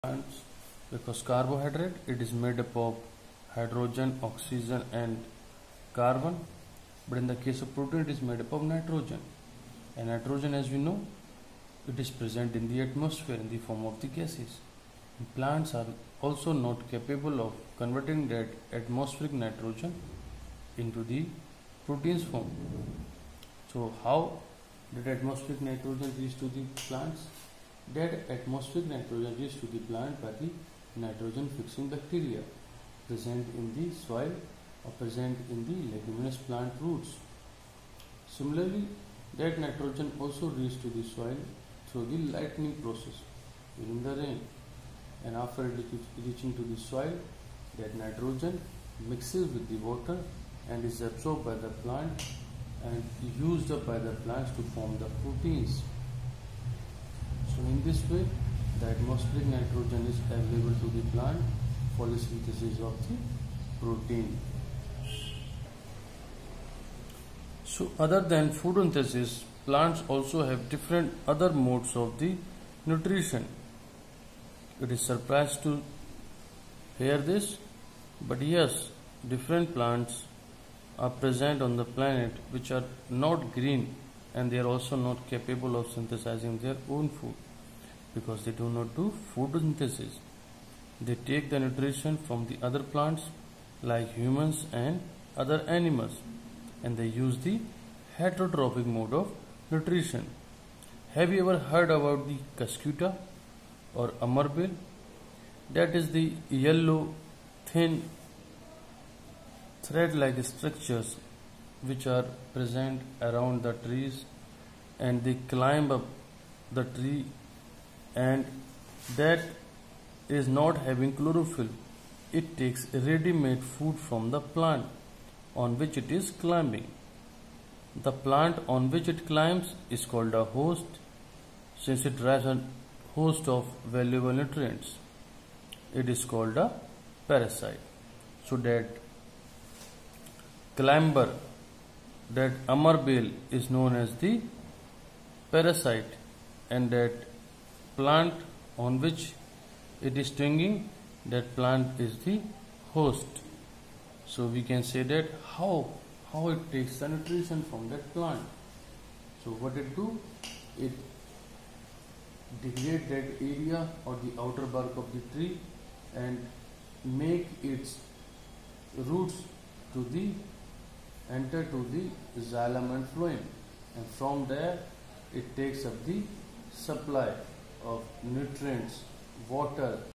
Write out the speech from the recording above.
Plants, because carbohydrate, it is made up of hydrogen, oxygen and carbon, but in the case of protein it is made up of nitrogen, and nitrogen, as we know, it is present in the atmosphere in the form of the gases. And plants are also not capable of converting that atmospheric nitrogen into the proteins form. So how did atmospheric nitrogen reach to the plants? That atmospheric nitrogen reaches to the plant by the nitrogen fixing bacteria present in the soil or present in the leguminous plant roots. Similarly, that nitrogen also reaches to the soil through the lightning process during the rain, and after reaching to the soil, that nitrogen mixes with the water and is absorbed by the plant and used up by the plants to form the proteins. So in this way, the atmospheric nitrogen is available to the plant for the synthesis of the protein. So other than photosynthesis, plants also have different other modes of the nutrition. It is surprised to hear this, but yes, different plants are present on the planet which are not green, and they are also not capable of synthesizing their own food because they do not do photosynthesis. They take the nutrition from the other plants like humans and other animals, and they use the heterotrophic mode of nutrition. Have you ever heard about the cuscuta or amarbil? That is the yellow thin thread-like structures which are present around the trees, and they climb up the tree, and that is not having chlorophyll. It takes ready-made food from the plant on which it is climbing. The plant on which it climbs is called a host, since it drives a host of valuable nutrients. It is called a parasite. So that climber, that amarbil, is known as the parasite, and that plant on which it is stinging, that plant is the host. So we can say that how it takes the nutrition from that plant. So what it do, it degrade that area or the outer bark of the tree and make its roots to the enter to the xylem and phloem, and from there it takes up the supply of nutrients, water